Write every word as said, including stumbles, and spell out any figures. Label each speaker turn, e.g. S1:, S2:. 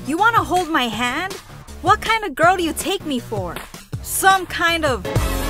S1: You wanna hold my hand? What kind of girl do you take me for? Some kind of